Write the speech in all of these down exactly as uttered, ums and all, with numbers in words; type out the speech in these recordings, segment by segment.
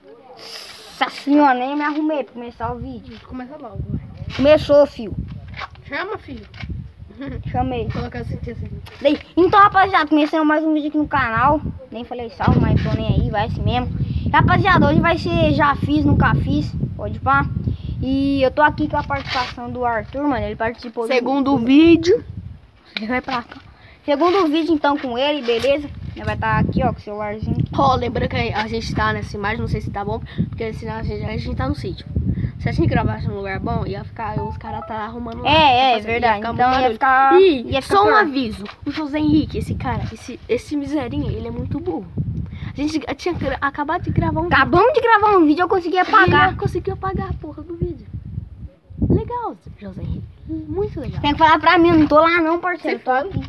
Nossa senhora, nem me arrumei pra começar o vídeo. Começa logo. Começou, filho. Chama, filho. Chamei. Vou colocar assim, assim. Daí, então, rapaziada, começando mais um vídeo aqui no canal. Nem falei salve, mas tô nem aí, vai assim mesmo. Rapaziada, hoje vai ser já fiz, nunca fiz. Pode pá. E eu tô aqui com a participação do Arthur, mano. Ele participou Segundo do vídeo. Ele vai pra cá. Segundo vídeo, então, com ele, beleza? Ele vai estar aqui, ó, com o celularzinho. Ó, oh, lembrando que a gente tá nessa imagem, não sei se tá bom, porque senão a gente, a gente tá no sítio. Se a gente gravasse num lugar bom, ia ficar, os caras tá arrumando lá. É, é, verdade. Ia então ia ficar... E ia ficar só um pior. aviso, o José Henrique, esse cara, esse, esse miserinho, ele é muito burro. A gente tinha acabado de gravar um Acabamos vídeo. de gravar um vídeo, eu consegui apagar. Ele conseguiu apagar a porra do vídeo. Legal, José Henrique. Muito legal. Tem que falar pra mim, eu não tô lá não, parceiro. Você Tô aqui.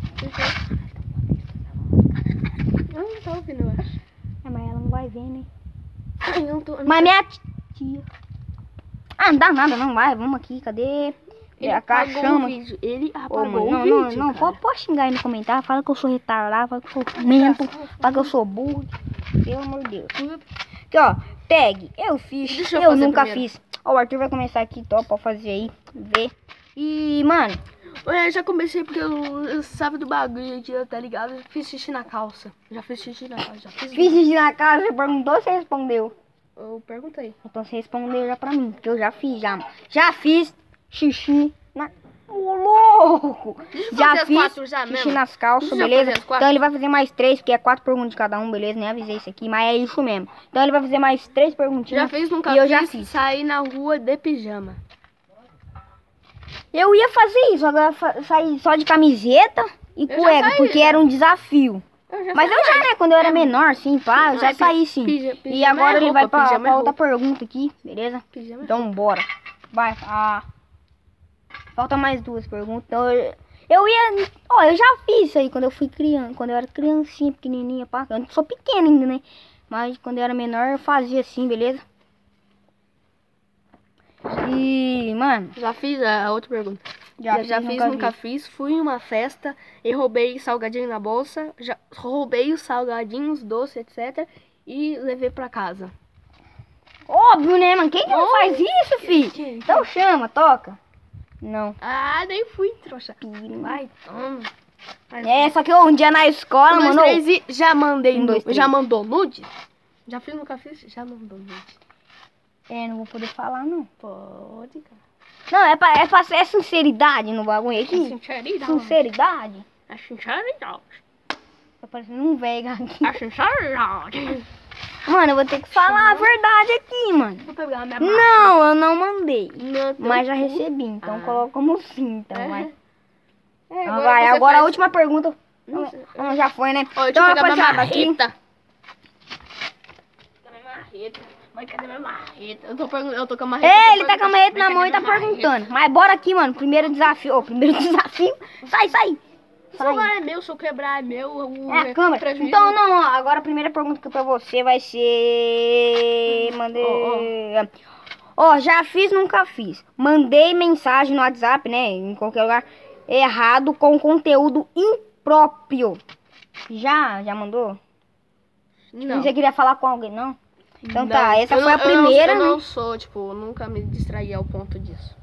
Eu não tô ouvindo, eu acho. É, mas ela não vai ver, né? Ai, eu não tô, eu não Mas tô... minha tia... Ah, não dá nada, não vai. Vamos aqui, cadê? Ele a apagou chama. o vídeo. Ele Ô, apagou mano, o não, vídeo, não, não, cara. pode, pode xingar aí no comentário. Fala que eu sou retardado, fala que eu sou mento, fala que eu sou burro. Pelo amor de Deus. Aqui, ó, tag, eu fiz, Deixa eu, eu fazer nunca primeiro. fiz. Ó, o Arthur vai começar aqui, top, pra fazer aí, ver. E, mano, Eu já comecei porque eu, eu sabe do bagulho aqui, tá ligado? Eu fiz xixi na calça. Já fiz xixi na calça, já fiz. fiz xixi na casa, você perguntou, você respondeu. Eu perguntei. Então você respondeu já pra mim, porque eu já fiz, já. Já fiz xixi na... Ô, louco! Deixa eu Já fazer as fiz quatro já xixi mesmo. nas calças, Deixa eu beleza? fazer as quatro. Então ele vai fazer mais três, porque é quatro perguntas de cada um, beleza? Nem avisei isso aqui, mas é isso mesmo. Então ele vai fazer mais três perguntinhas. Já fez, nunca e eu fiz, já fiz. sair na rua de pijama. Eu ia fazer isso, agora fa- sair só de camiseta e já cueca, saí, porque já. era um desafio. Eu já Mas eu já, né, quando eu era menor, assim, pá, eu já Ah, pi- saí sim. pija- E pijama agora é ele roupa, vai pra, pijama é pra outra roupa. pergunta aqui, beleza? Pijama. Então bora. Vai, ah. Falta mais duas perguntas. Então eu, eu ia. Ó, eu já fiz isso aí quando eu fui criança. Quando eu era criancinha, pequenininha, pá. Eu não sou pequena ainda, né? Mas quando eu era menor eu fazia assim, beleza? E, mano. Já fiz a outra pergunta. Já, Já, já fiz, fiz, nunca nunca vi. fiz. Fui em uma festa e roubei salgadinho na bolsa. Já roubei os salgadinhos, doce, etcétera. E levei pra casa. Óbvio, né, mano? Quem que não Oh, faz isso, filho? quem? Então chama, toca. Não. Ah, nem fui, trouxa. Piro. Vai, toma. Mas- É, só que eu, um dia na escola, Um, dois, mano. três e já mandei Um, dois, nu- três. Já mandou nude? Já fiz, nunca fiz? Já mandou nude. É, não vou poder falar, não. Pode, cara. Não, é pra, é pra ser sinceridade no bagulho aqui. Sinceridade. Sinceridade. A sinceridade. Tá parecendo um velho aqui. A sinceridade. Mano, eu vou ter que falar a verdade aqui, mano. Vou pegar minha Não, eu não mandei. Não, Mas já recebi, então Ah. coloca como sim, então É. vai. É, Então vai, você agora a faz- última pergunta. Não Não, sei. não, já foi, né? Ó, deixa Então, eu pegar minha rapaziada, aqui. marreta. Cadê minha marreta? Mas cadê minha marreta? Eu tô, pergun- eu tô com a marreta. É, tô ele tá com a perguntando. marreta na Cadê mão e tá minha marreta? perguntando. Mas bora aqui, mano. Primeiro desafio. Ô, primeiro desafio. Sai, sai. O Sai. celular é meu, se eu quebrar é meu. O É a câmera. prejuízo- Então, não, ó, agora a primeira pergunta que pra você vai ser... Mandei... Ó, já fiz, nunca fiz. Mandei mensagem no WhatsApp, né, em qualquer lugar, errado, com conteúdo impróprio. Já? Já mandou? Não. Você queria falar com alguém, não? Então Não. tá, essa Eu foi não- a primeira, eu não, eu né? não sou, tipo, nunca me distraí ao ponto disso.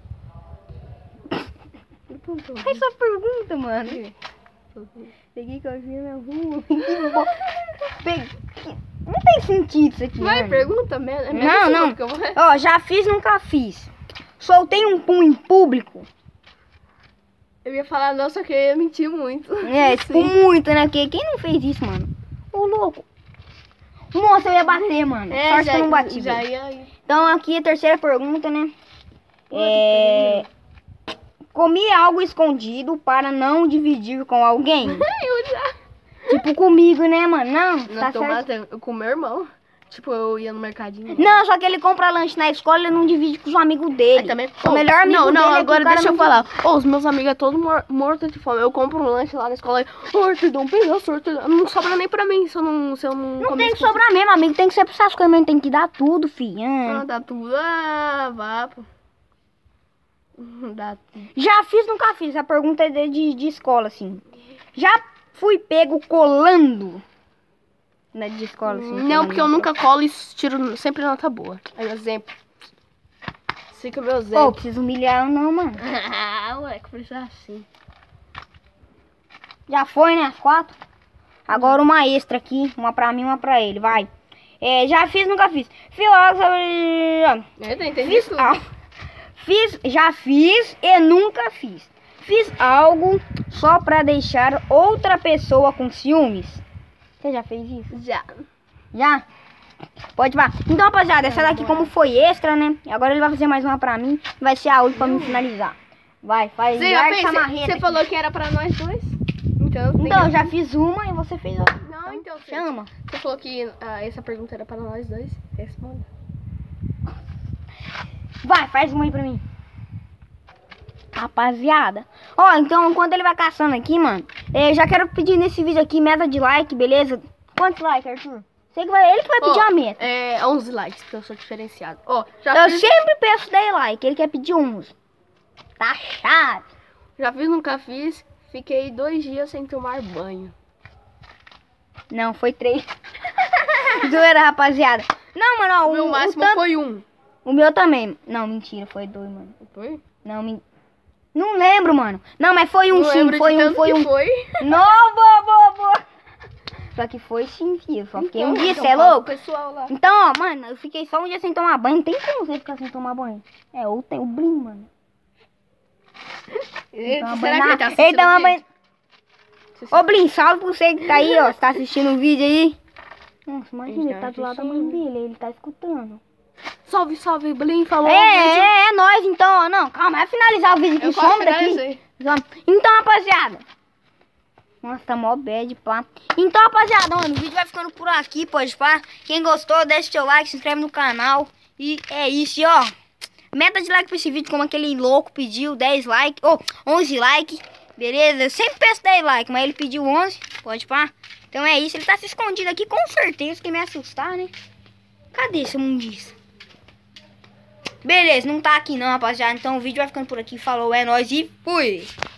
Essa pergunta, mano. Peguei coisinha na rua. Peguei... Não tem sentido isso aqui, Vai, mano. pergunta mesmo. É Não, mesmo não. que eu vou- Ó, já fiz, nunca fiz. Soltei um pum em público. Eu ia falar, não, só que eu ia mentir muito. É, tipo, muito, né? Porque quem não fez isso, mano? Ô, louco. Nossa, eu ia bater, mano. É, Sorte já, que eu não bati. já velho. ia... Então, aqui a terceira pergunta, né? É... Comi algo escondido para não dividir com alguém? Eu já... Tipo comigo, né, mano? Não, Não, tá tô certo. matando. Eu com meu irmão. Tipo, eu ia no mercadinho. Não, só que ele compra lanche na escola e não divide com os amigos dele. Aí também... O melhor amigo Não, não, dele é que agora o cara deixa eu não falar. Ô, os meus amigos é todo mor morto de fome. Eu compro um lanche lá na escola e... Ô, Arthur, dá um pedaço, Arthur. Não sobra nem pra mim se eu não... Se eu não, Não comer tem que escondido. sobrar mesmo, amigo. Tem que ser pra essas coisas, mas tem que dar tudo, filho. Ah, Ah. dá tudo. Ah, vá, pô. Dá tudo. Já fiz, nunca fiz. A pergunta é de, de, de escola, assim. Já fui pego colando. Na de escola, assim. Não, porque eu nunca colo e tiro sempre nota boa. Aí, exemplo. Fica o meu Ô, exemplo. preciso humilhar eu não, mano. Ah, moleque, precisa assim. Já foi, né? As quatro? Agora uma extra aqui. Uma pra mim, uma pra ele. Vai. É, já fiz, nunca fiz. Fiz algo sobre... Eu não entendi Fiz tudo. algo. Fiz, já fiz e nunca fiz. Fiz algo só pra deixar outra pessoa com ciúmes. Você já fez isso? Já. Já? Pode vá. Então, rapaziada, essa daqui como foi extra, né? Agora ele vai fazer mais uma pra mim. Vai ser a última pra me finalizar. Vai, faz. Você já larga fez? essa Você- marreta Você aqui. falou que era pra nós dois? Então, tem Então, eu que- já fiz uma e você fez outra. Não, então, você- Chama. Você falou que ah, essa pergunta era para nós dois. Responda. Vai, faz uma aí pra mim. Rapaziada. Ó, então, enquanto ele vai caçando aqui, mano, eu já quero pedir nesse vídeo aqui meta de like, beleza? Quantos likes, Arthur? Sei que vai, ele que vai pedir Ó, a meta. É onze likes, porque eu sou diferenciado. Ó, já, Eu fiz, sempre peço dez likes, ele quer pedir onze. Tá chato. já fiz, nunca fiz. Fiquei dois dias sem tomar banho. Não, foi três. Zoeira, rapaziada. Não, mano, ó, O meu o, máximo o, tanto- foi um. o meu também. Não, mentira, foi dois, mano. Foi? Não, men... Não lembro, mano. Não, mas foi um Não sim, lembro foi de um, tanto foi que um. foi. Não, boa, boa, boa. Só que foi sim, filho. Só fiquei um Então, dia, então cê é fala louco? pro pessoal lá. Então, ó, mano, eu fiquei só um dia sem tomar banho. Não tem como você ficar sem tomar banho. É, ou tem o Blim, mano. Ele- Toma Será banho que na- ele tá assistindo Ele toma o banho. vídeo? Ô, Blim, salve pra você que tá aí, ó. Você tá assistindo o vídeo aí. Nossa, imagina, Ele ele tá tá do lado da mãe assistindo. dele, ele tá escutando. Salve, salve, Blim, falou. É, é, é nóis então, ó. Não, calma, vai finalizar o vídeo aqui, Eu quase some daqui. finalizei. Então, rapaziada. Nossa, tá mó bad, pá. Então, rapaziada, mano, o vídeo vai ficando por aqui, pode pá. Quem gostou, deixa seu like, se inscreve no canal. E é isso, e, ó. Meta de like pra esse vídeo, como aquele louco pediu, dez likes, ou onze likes. Beleza? Eu sempre peço dez likes, mas ele pediu onze, pode pá. Então é isso, ele tá se escondido aqui, com certeza, que me assustar, né? Cadê esse mundiça? Beleza, não tá aqui não, rapaziada. Então o vídeo vai ficando por aqui. Falou, é nóis e fui!